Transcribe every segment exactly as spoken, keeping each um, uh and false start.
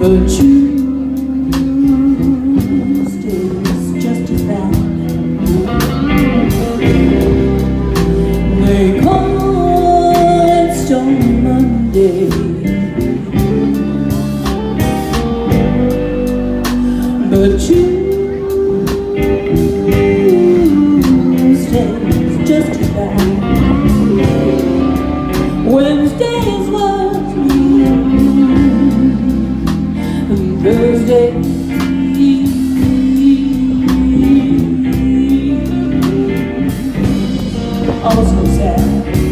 But Tuesday's just as bad. They call it Stone Monday, but Tuesday's just as bad. Wednesday's was me, and Thursday also sad.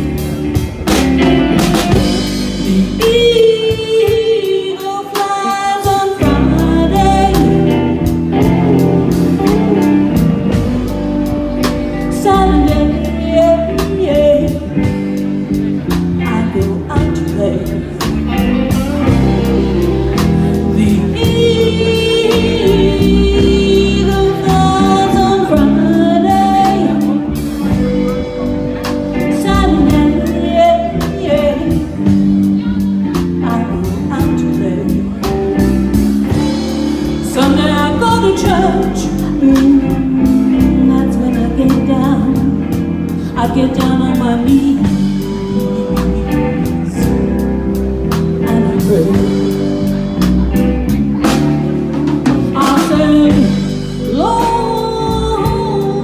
The eagle flies on Friday, Saturday, yeah, yeah, I go out to play. The eagle flies on Friday, Saturday, yeah, yeah, I go out to play. Sunday I go to church, mm, that's when I get down. I get down on my knees and I pray. I say, Lord,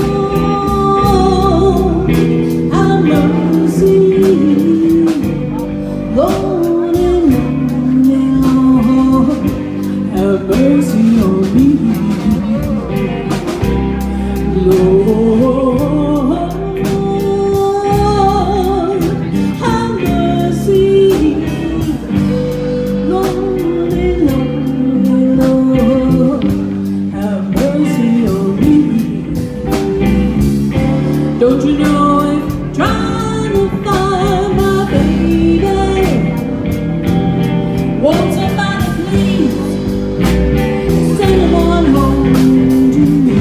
have mercy. Lord, Lord, have mercy on me. Lord, have mercy. Lord, Lord, have mercy on me. Don't you know if trying to find my baby, won't somebody please send him on home to me?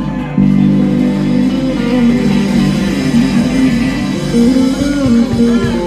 Ooh.